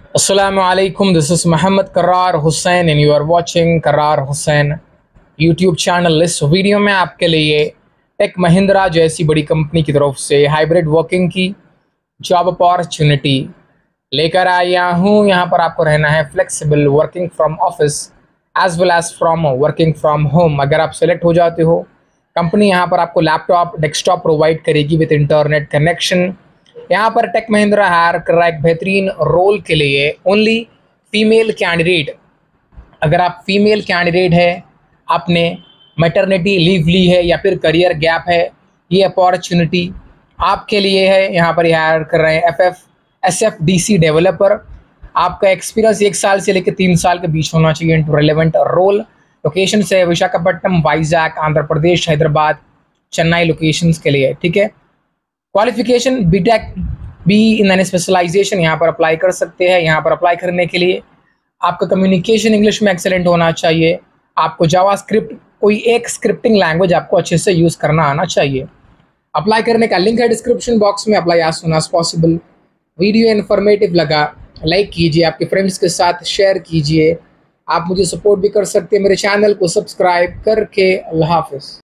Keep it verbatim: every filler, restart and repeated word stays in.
Assalamu alaikum. This is Muhammad Karrar Hussain and you are watching Karrar Hussain YouTube channel। इस video में आपके लिए take Mahindra जैसी बड़ी कंपनी की तरफ से हाइब्रिड वर्किंग की जॉब अपॉर्चुनिटी लेकर आया हूँ। यहाँ पर आपको रहना है flexible working from office as well as from working from home. अगर आप सेलेक्ट हो जाते हो, कंपनी यहाँ पर आपको लैपटॉप डेस्कटॉप प्रोवाइड करेगी विद इंटरनेट कनेक्शन। यहाँ पर टेक महिंद्रा हायर कर रहा है एक बेहतरीन रोल के लिए ओनली फीमेल कैंडिडेट। अगर आप फीमेल कैंडिडेट है, आपने मैटरनिटी लीव ली है या फिर करियर गैप है, ये अपॉर्चुनिटी आपके लिए है। यहाँ पर हायर कर रहे हैं F F S F D C developer. आपका एक्सपीरियंस एक साल से लेकर तीन साल के बीच होना चाहिए इनटू रेलेवेंट रोल। लोकेशन है विशाखापट्टनम, वाइजैक, आंध्र प्रदेश, हैदराबाद, चेन्नई लोकेशंस के लिए। ठीक है, qualification BTech B in an specialization यहाँ पर अप्लाई कर सकते हैं। यहाँ पर अप्लाई करने के लिए आपका कम्युनिकेशन इंग्लिश में एक्सेलेंट होना चाहिए। आपको जावास्क्रिप्ट कोई एक स्क्रिप्टिंग लैंग्वेज आपको अच्छे से यूज़ करना आना चाहिए। अप्लाई करने का लिंक है डिस्क्रिप्शन बॉक्स में। Apply as soon as possible. Video informative लगा लाइक कीजिए, आपके फ्रेंड्स के साथ शेयर कीजिए। आप मुझे सपोर्ट भी कर सकते हैं मेरे चैनल को सब्सक्राइब करके। अल्लाह हाफिज़।